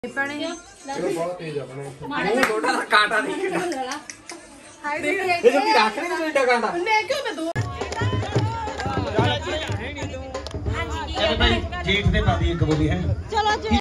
बहुत तेज अपने मुंह थोड़ा सा कांटा नहीं ये जो भी रख रहे हैं तो कांटा मैं क्यों मैं दो चलो भाई जेठ दे पा दी एक बोली है चलो जी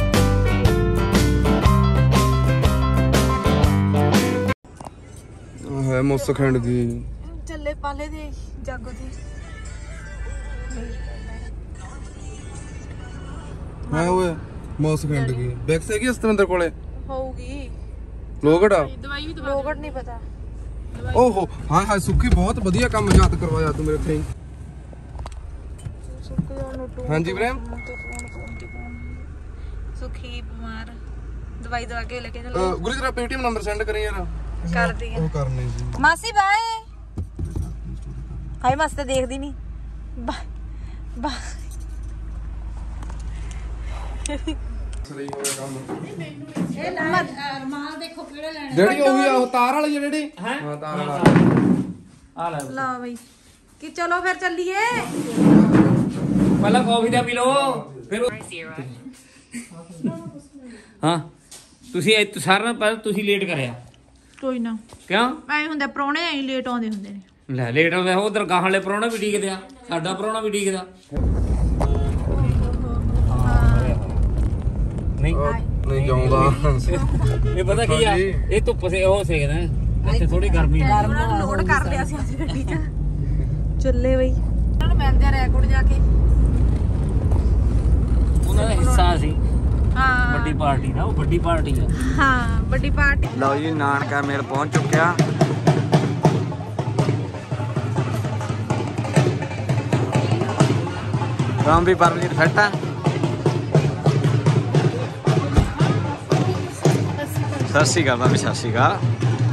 है मुसखंड दी ਚੱਲੇ ਪਾਲੇ ਦੇ ਜਾਗੋ ਦੀ है ओए मुसखंड की बैक से की सतविंਦਰ ਕੋਲੇ ਹੋਊਗੀ ਲੋਗੜ ਦਵਾਈ ਵੀ ਲੋਗੜ ਨਹੀਂ ਪਤਾ ਓਹੋ ਹਾਂ ਹਾਂ ਸੁੱਖੀ ਬਹੁਤ ਵਧੀਆ ਕੰਮ ਯਾਦ ਕਰਵਾਇਆ ਤੂੰ ਮੇਰੇ ਤੇ ਹਾਂਜੀ ਪ੍ਰੇਮ ਸੁਖੀ ਬਿਮਾਰ ਦਵਾਈ ਦਵਾ ਕੇ ਲੈ ਕੇ ਚਲੋ ਗੁਰੂ ਤੇਰਾ ਪੇਟੀਐਮ ਨੰਬਰ ਸੈਂਡ ਕਰੀ ਯਾਰ ਕਰਦੀ ਆ ਉਹ ਕਰਨੀ ਜੀ ਮਾਸੀ ਬਾਏ ਹਾਏ ਮਾਸੀ ਤਾਂ ਦੇਖਦੀ ਨਹੀਂ ਬਾਏ ਸਹੀ ਹੋ ਗਿਆ ਕੰਮ ਇਹ ਰਮਾਲ ਦੇਖੋ ਕਿਹੜੇ ਲੈਣੇ ਜਿਹੜੀ ਉਹੀ ਆ ਤਾਰ ਵਾਲੀ ਜਿਹੜੀ ਹਾਂ ਤਾਰ ਵਾਲਾ ਆ ਲੈ ਲਾ ਬਈ ਕਿ ਚਲੋ ਫਿਰ ਚੱਲੀਏ ਪਹਿਲਾਂ ਕਾਫੀ ਦਾ ਪੀ ਲਓ ਫਿਰ ਹਾਂ ਤੁਸੀਂ ਸਾਰਿਆਂ ਨਾਲ ਪਹਿਲਾਂ ਤੁਸੀਂ ਲੇਟ ਕਰਿਆ ਕੋਈ ਨਾ ਕਿਉਂ ਐ ਹੁੰਦਾ ਪ੍ਰਾਹੁਣੇ ਐਂ ਲੇਟ ਆਉਂਦੇ ਹੁੰਦੇ ਨੇ ਲੈ ਲੇਟ ਆਉਂਦੇ ਉਧਰ ਗਾਹਾਂ ਵਾਲੇ ਪ੍ਰਾਹੁਣਾ ਵੀ ਡੀਕਦੇ ਆ ਸਾਡਾ ਪ੍ਰਾਹੁਣਾ ਵੀ ਡੀਕਦਾ ਨਹੀਂ ਨਹੀਂ ਜਾਉਂਦਾ ਇਹ ਪਤਾ ਕੀ ਆ ਇਹ ਧੁੱਪ ਸੇ ਉਹ ਸੇਕਦਾ ਇੱਥੇ ਥੋੜੀ ਗਰਮੀ ਲੋਡ ਕਰ ਲਿਆ ਸੀ ਅੱਜ ਗੱਡੀ 'ਚ ਚੱਲੇ ਬਈ ਉਹਨਾਂ ਨੂੰ ਮਿਲਦੇ ਆ ਰੈਕੋਰਡ ਜਾ ਕੇ ਉਹਨਾਂ ਦਾ ਹਿੱਸਾ ਸੀ ਹਾਂ ਵੱਡੀ ਪਾਰਟੀ ਦਾ ਉਹ ਵੱਡੀ ਪਾਰਟੀ ਆ ਹਾਂ ਵੱਡੀ ਪਾਰਟੀ ਲਓ ਜੀ ਨਾਨਕਾ ਮੇਲ ਪਹੁੰਚ ਚੁੱਕਿਆ ਰਾਮ ਵੀ ਪਰਮਜੀਤ ਫਿੱਟ ਆ ਸਤਿ ਸ਼੍ਰੀ ਅਕਾਲ ਬਾਬੀ ਸਤਿ ਸ਼੍ਰੀ ਅਕਾਲ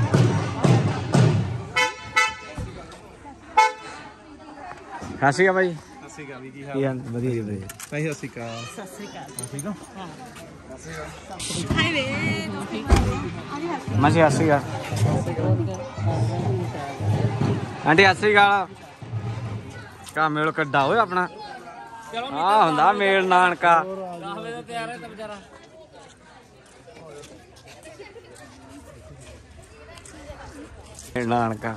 ਸਤਿ ਸ਼੍ਰੀ ਅਕਾਲ ਬਾਈ ਸਤਿ ਸ਼੍ਰੀ ਅਕਾਲ ਜੀ ਹਾਂ ਵਧੀਆ ਜੀ ਵਧੀਆ ਭਾਈ ਸਤਿ ਸ਼੍ਰੀ ਅਕਾਲ ਸਤਿ ਸ਼੍ਰੀ ਅਕਾਲ ਠੀਕ ਹੋ ਹਾਏ ਵੇ ਮਾਸੀ ਸਤਿ ਸ਼੍ਰੀ ਅਕਾਲ ਆਂਟੀ ਸਤਿ ਸ਼੍ਰੀ ਅਕਾਲ ਕਾ ਮੇਲ ਕੱਢਾ ਓਏ ਆਪਣਾ ਆ ਹੁੰਦਾ ਮੇਲ ਨਾਨਕਾ 10 ਵਜੇ ਦਾ ਤਿਆਰ ਹੈ ਤਾਂ ਵਿਚਾਰਾ ਨਾਨਕਾ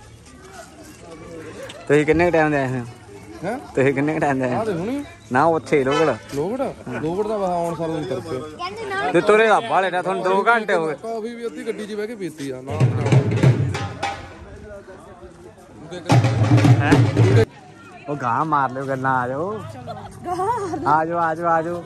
ਤੁਸੀਂ ਕਿੰਨੇ ਟਾਈਮ ਦੇ ਆਏ ਹੋ ਹੈ ਤੁਸੀਂ ਕਿੰਨੇ ਟਾਈਮ ਦੇ ਆਏ ਹੁਣੀ ਨਾ ਉੱਥੇ ਲੋਗੜ ਦਾ ਵਾ ਆਉਣ ਸਾਲ ਦੀ ਤਰਫ ਤੇ ਤੁਰੇ ਆ ਬਾਲੇ ਦਾ ਤੁਹਾਨੂੰ 2 ਘੰਟੇ ਹੋ ਗਏ ਕਾਫੀ ਵੀ ਅੱਧੀ ਗੱਡੀ 'ਚ ਬਹਿ ਕੇ ਪੀਤੀ ਆ ਨਾ ਹੈ ਉਹ ਗਾਂ ਮਾਰ ਲਿਓ ਗੱਲਾਂ ਆ ਜਾਓ ਆ ਜਾਓ ਆ ਜਾਓ ਆ ਜਾਓ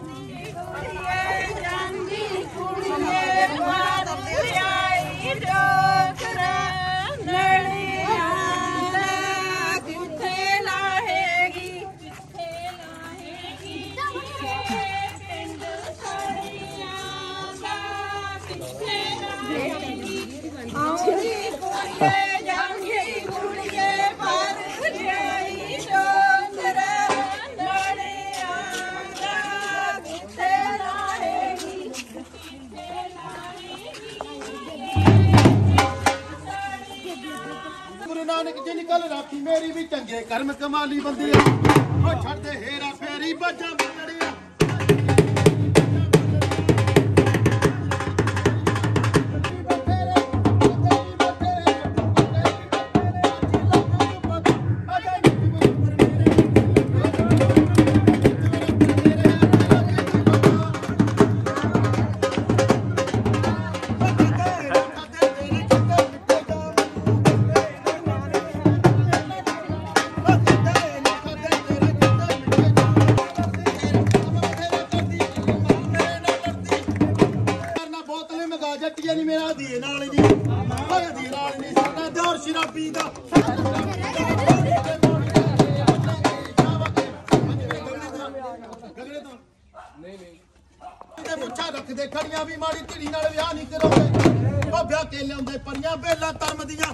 ਨਾਨਕ ਜੀ ਨਿਕਲ ਰਾਖੀ ਮੇਰੀ ਵੀ ਚੰਗੇ ਕਰਮ ਕਮਾਲੀ ਬੰਦਿਆ ਉਹ ਛੱਡਦੇ ਹੇਰਾ ਫੇਰੀ ਬਾਜਾਂ ਬੰਦੜੀਆਂ ਜੱਟੀਆਂ ਨੀ ਮੇਰਾ ਦੀ ਨਾਲ ਜੀ ਓਏ ਦੀ ਨਾਲ ਨਹੀਂ ਸਾਡਾ ਦੌਰ ਸ਼ਰਾਬੀ ਦਾ ਨਹੀਂ ਪੁੱਛਾ ਰੱਖਦੇ ਖੜੀਆਂ ਵੀ ਮਾੜੀ ਢੀੜੀ ਨਾਲ ਵਿਆਹ ਨਹੀਂ ਕਰਾਉਂਦੇ ਉਹ ਵਿਆਹ ਕੇ ਲਿਆਉਂਦੇ ਪਰੀਆਂ ਬੇਲਾ ਧਰਮ ਦੀਆਂ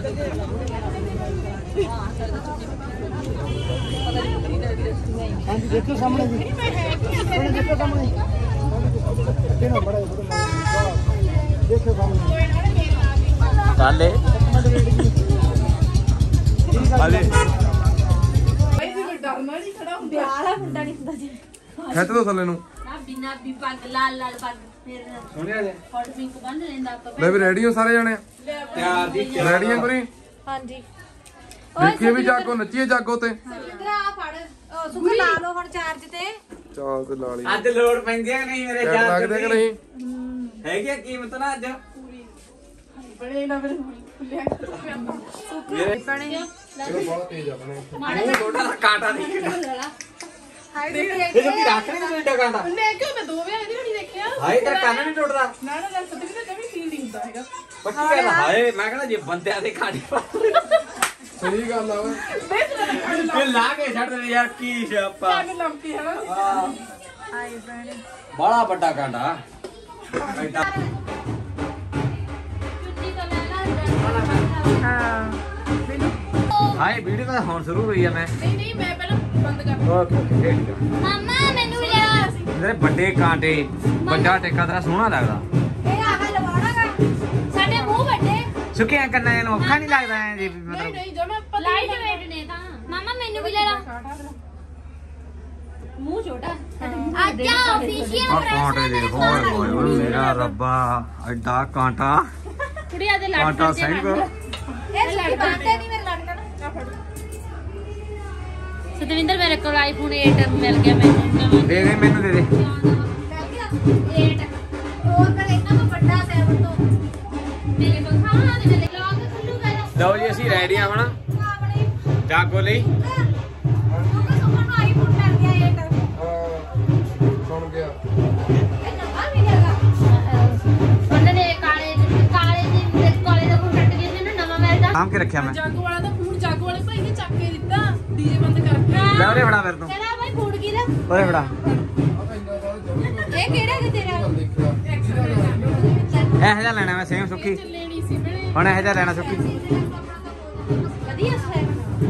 ਹਾਂਜੀ ਦੇਖੋ ਸਾਹਮਣੇ ਜੀ ਦੇਖੋ ਸਾਹਮਣੇ ਕਿਹਨਾਂ ਬੜਾ ਦੇਖੋ ਸਾਹਮਣੇ ਚਾਲੇ ਆਲੇ ਵਿਆਹ ਵਾਲਾ ਮੁੰਡਾ ਨਹੀਂ ਹੁੰਦਾ ਜੀ ਖਿੱਚ ਦੋ ਥੱਲੇ ਨੂੰ ਨਾ ਬਿਨਾ ਵੀ ਪੱਗ ਲਾਲ ਲਾਲ ਪੱਗ ਫਿਰ ਸੁਣਿਆ ਜੇ ਹੌਟ ਪਿੰਕ ਬੰਨ ਲੈਂਦਾ ਆਪਾਂ ਲੈ ਵੀ ਰੈਡੀ ਹੋ ਸਾਰੇ ਜਾਣੇ ਤਿਆਰ ਜੀ ਰੈਡੀ ਆ ਗੁਰੀ ਹਾਂਜੀ ਦੇਖੀਏ ਵੀ ਜਾਗੋ ਨੱਚੀਏ ਜਾਗੋ ਤੇ ਇਧਰ ਆ ਫੜ ਸੁਖ ਲਾ ਲਓ ਹੁਣ ਚਾਰਜ ਤੇ ਚਾਲ ਤੇ ਲਾ ਲਈ ਅੱਜ ਲੋੜ ਪੈਂਦੀ ਹੈ ਨਹੀਂ ਮੇਰੇ ਜਾਨ ਲੱਗਦੇ ਕਿ ਨਹੀਂ ਹੈਗੀ ਆ ਕੀਮਤ ਨਾ ਅੱਜ ਬੜੇ ਨਾ ਫਿਰ ਖੁੱਲਿਆ ਪਣੇ ਇਹ ਬਹੁਤ ਤੇਜ਼ ਆ ਬਣੇ ਮੂੰਹ ਥੋੜਾ ਦਾ ਕਾਂਟਾ ਨਹੀਂ ਹਾਏ ਇਹ ਜੁੱਤੀ ਰੱਖ ਨਹੀਂ ਕੋਈ ਕਾਂਟਾ ਮੈਂ ਕਿਉਂ ਮੈਂ 2 ਵਜੇ ਦੀ ਨਹੀਂ ਦੇਖਿਆ ਹਾਏ ਤੇਰਾ ਕੰਨ ਨਹੀਂ ਟੁੱਟਦਾ ਨਾ ਨਾ ਗੱਲ ਸੱਚ ਕਿ ਕਦੇ ਫੀਲ ਨਹੀਂ ਹੁੰਦਾ ਹੈਗਾ ਪੱਕੀ ਗੱਲ ਹਾਏ ਮੈਂ ਕਹਿੰਦਾ ਜੇ ਬੰਦਿਆਂ ਦੇ ਖਾਣੀ ਸਹੀ ਗੱਲ ਆ ਓਏ ਇਹ ਲਾ ਕੇ ਛੱਡ ਦੇ ਯਾਰ ਕੀ ਸਿਆਪਾ ਸਾਨੂੰ ਲੰਕੀ ਹੈ ਹਾਏ ਭੈਣੇ ਬੜਾ ਵੱਡਾ ਕਾਂਟਾ ਐਡਾ ਹਾਂ ਹਾਏ ਵੀਡੀਓ ਤਾਂ ਹੁਣ ਸ਼ੁਰੂ ਹੋਈ ਆ ਮੈਂ ਨਹੀਂ ਮੈਂ ਪਹਿਲਾਂ ਬੰਦ ਕਰ ਓਕੇ ਓਕੇ ਠੀਕ ਆ ਮਾਮਾ ਮੈਨੂੰ ਵੀ ਲਿਆ ਤੇਰੇ ਵੱਡੇ ਕਾਂਟੇ ਵੱਡਾ ਟੇਕਾ ਤੇਰਾ ਸੋਹਣਾ ਲੱਗਦਾ ਇਹ ਆਹ ਲਵਾਣਾਗਾ ਸਾਡੇ ਮੂੰਹ ਵੱਡੇ ਸੁੱਕਿਆਂ ਕੰਨਾਂ ਨੂੰ ਔਖਾ ਨਹੀਂ ਲੱਗਦਾ ਐ ਜੀ ਮਤਲਬ ਨਹੀਂ ਜਮਾ ਲਾਈਟ ਵੇਟ ਨੇ ਤਾਂ ਮਾਮਾ ਮੈਨੂੰ ਵੀ ਲੈ ਲਾ ਮੂੰਹ ਛੋਟਾ ਆਜਾ ਆਫੀਸ਼ੀਅਲ ਆ ਕਾਂਟੇ ਦੇ ਹੋਏ ਹੋਏ ਓਏ ਮੇਰਾ ਰੱਬਾ ਐਡਾ ਕਾਂਟਾ ਕੁੜੀਆਂ ਦੇ ਲੜ ਕਾਂਟਾ ਸੈਂਡ ਕਰੋ ਇਹ ਲੜ ਪਾਤੇ ਨਹੀਂ ਮੇਰੇ ਲੜਕਾ ਨਾ ਫੜ ਸਤਵਿੰਦਰ ਮੇਰੇ ਕੋਲ ਆਈਫੋਨ 8 ਮਿਲ ਗਿਆ ਮੈਨੂੰ ਦੇ ਦੇ ਮੈਨੂੰ ਦੇ ਦੇ 8 ਹੋਰ ਕਰ ਇੰਨਾ ਤੋਂ ਵੱਡਾ 7 ਤੋਂ ਮੇਰੇ ਕੋਲ ਖਾਣਾ ਦੇ ਲੈ ਲੌਕ ਖੁੱਲੂਗਾ ਇਹਦਾ ਲਓ ਜੀ ਅਸੀਂ ਰੈਡੀ ਆ ਹੁਣ ਜਾਗੋ ਲਈ ਨੂੰ ਆਈਫੋਨ ਮਿਲ ਗਿਆ 8 ਸੁਣ ਗਿਆ ਇਹ ਨਵਾਂ ਮਿਲੇਗਾ ਉਹਨਾਂ ਨੇ ਕਾਲੇ ਦੇ ਕਾਲੇ ਦਾ ਫੋਨ ਕੱਟ ਗਿਆ ਸੀ ਨਾ ਨਵਾਂ ਮਿਲਦਾ ਆਮ ਕੇ ਰੱਖਿਆ ਮੈਂ ਜਾਗੋ ਵਾਲਾ ਤਾਂ ਫੋਨ ਜਾਗੋ ਵਾਲੇ ਭਾਈ ਨੇ ਚੱਕ ਕੇ ਦਿੱਤਾ ਡੀਜੇ ਬੰਦ ਕਰਕੇ ਲੈ ਉਹਨੇ ਫੜਾ ਫਿਰ ਤੂੰ ਤੇਰਾ ਭਾਈ ਫੋਨ ਕੀ ਦਾ ਉਹਨੇ ਫੜਾ ਇਹ ਕਿਹੜਾ ਕਿ ਤੇਰਾ ਇਹ ਜਿਹਾ ਲੈਣਾ ਮੈਂ ਸੇਮ ਸੁੱਕੀ ਲੈਣੀ ਸੀ ਬਣੇ ਹੁਣ ਇਹ ਜਿਹਾ ਲੈਣਾ ਸੁੱਕੀ ਵਧੀਆ ਹੈ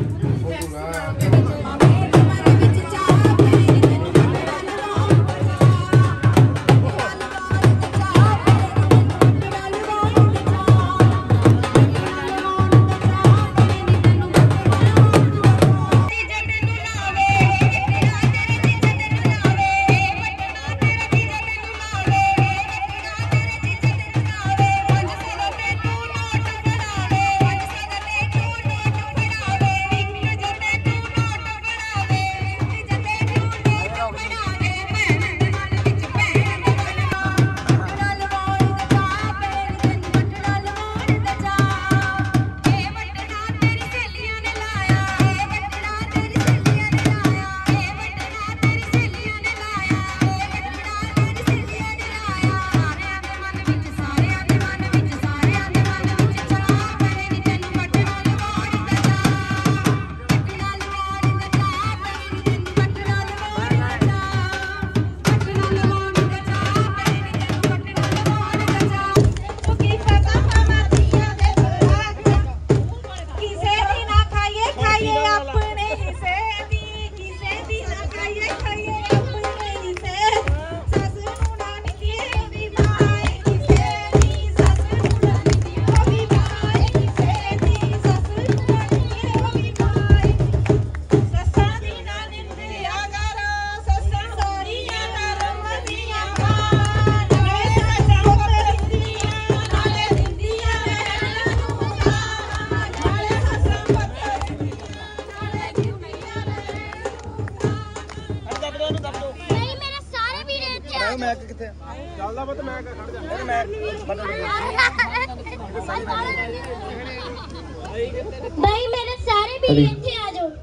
भाई मेरे सारे भी इतने आ जाओ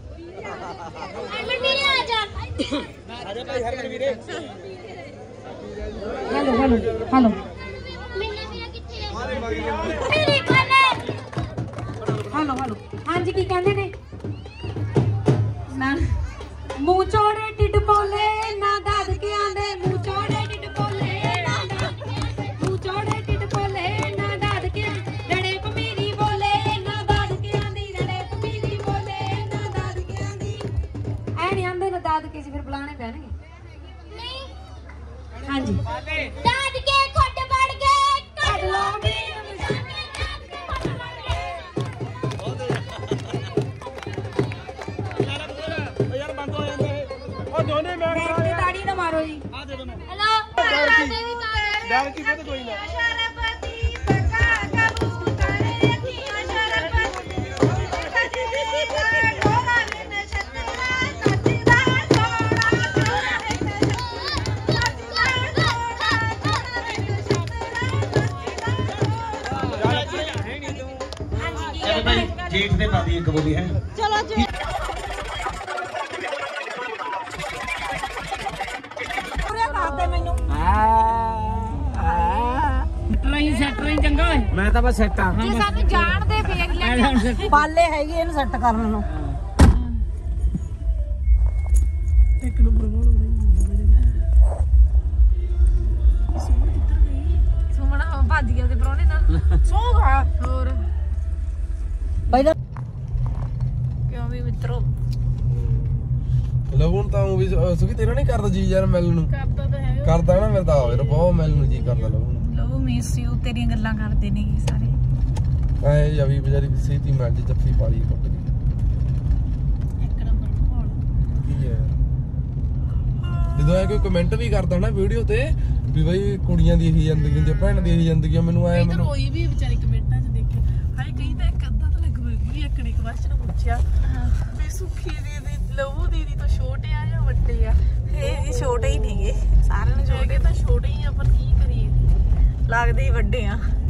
हरमन भी आ जा आजा भाई हरमन वीरे हेलो हेलो हेलो मैंने मेरा किथे है मेरे खाने हेलो हेलो हां जी की कहंदे ने ना मुंह चौड़े टिड बोले ना दाद के आंदे मुंह चौड़े टिड बोले ना मुंह चौड़े टिड बोले ना दाद के डड़े को मेरी बोले ना दाद ਡਰ ਕੀ ਪਤਾ ਕੋਈ ਨਾ ਜੇਠ ਦੇ ਪਾਦੀ ਇੱਕ ਬੋਲੀ ਹੈ ਚਲੋ ਜੀ ਪੂਰੇ ਕਰਦੇ ਮੈਨੂੰ ਸੈਟਰ ਹੀ ਚੰਗਾ ਓਏ ਮੈਂ ਤਾਂ ਬਸ ਸੈੱਟ ਆ ਜੇ ਸਾਨੂੰ ਜਾਣਦੇ ਫੇਰ ਲੈ ਪਾਲੇ ਹੈਗੇ ਇਹਨੂੰ ਸੈੱਟ ਕਰਨ ਨੂੰ ਇੱਕ ਨੂੰ ਸੁਮਣਾ ਭੱਜ ਗਿਆ ਤੇ ਪਰੋਣੇ ਨਾਲ ਸੋਗਾ ਹੋਰ ਪਹਿਲਾਂ ਕਿਉਂ ਵੀ ਮਿੱਤਰੋ ਲਵਣ ਤਾਂ ਉਹ ਵੀ ਸੁਖੀ ਤੇਰਾ ਨਹੀਂ ਕਰਦਾ ਜੀ ਯਾਰ ਮਿਲਣ ਨੂੰ ਕਰਦਾ ਤਾਂ ਹੈ ਕਰਦਾ ਨਾ ਮੇਰੇ ਤਾਂ ਆਵੇ ਬਹੁਤ ਮਿਲਣ ਨੂੰ ਜੀ ਕਰਦਾ ਲਵਣ ਲੋ ਮਿਸ ਯੂ ਤੇਰੀਆਂ ਗੱਲਾਂ ਕਰਦੇ ਨੇ ਸਾਰੇ ਐ ਯਵੀ ਵਿਚਾਰੀ ਸੀਤੀ ਮੈਂ ਅੱਜ ਜੱਫੀ ਪਾਲੀ ਟੁੱਟ ਗਈ ਇੱਕ ਨੰਬਰ ਮਾਹੌਲ ਕੀ ਹੈ ਜਦੋਂ ਐ ਕੋਈ ਕਮੈਂਟ ਵੀ ਕਰਦਾ ਨਾ ਵੀਡੀਓ ਤੇ ਵੀ ਬਈ ਕੁੜੀਆਂ ਦੀ ਇਹੀ ਜ਼ਿੰਦਗੀ ਹੁੰਦੀ ਭੈਣ ਦੀ ਇਹੀ ਜ਼ਿੰਦਗੀ ਆ ਮੈਨੂੰ ਐ ਮੈਨੂੰ ਕੋਈ ਵੀ ਵਿਚਾਰੀ ਕਮੈਂਟਾਂ 'ਚ ਦੇਖੇ ਹਾਏ ਕਈ ਤਾਂ ਇੱਕ ਅੱਧਾ ਤਾਂ ਲੱਗ ਵੀ ਇੱਕ ਨੇ ਕੁਐਸਚਨ ਪੁੱਛਿਆ ਵੀ ਸੁਖੀ ਦੀਦੀ ਲਵੂ ਦੀਦੀ ਤੋਂ ਛੋਟੇ ਆ ਜਾਂ ਵੱਡੇ ਆ ਇਹ ਛੋਟੇ ਹੀ ਨਹੀਂਗੇ ਸਾਰਿਆਂ ਨੂੰ ਛੋਟੇ ਤਾਂ ਛੋਟੇ ਹੀ ਆ ਪਰ ਕੀ ਕਰੀਏ ਲੱਗਦੇ ਹੀ ਵੱਡੇ ਆ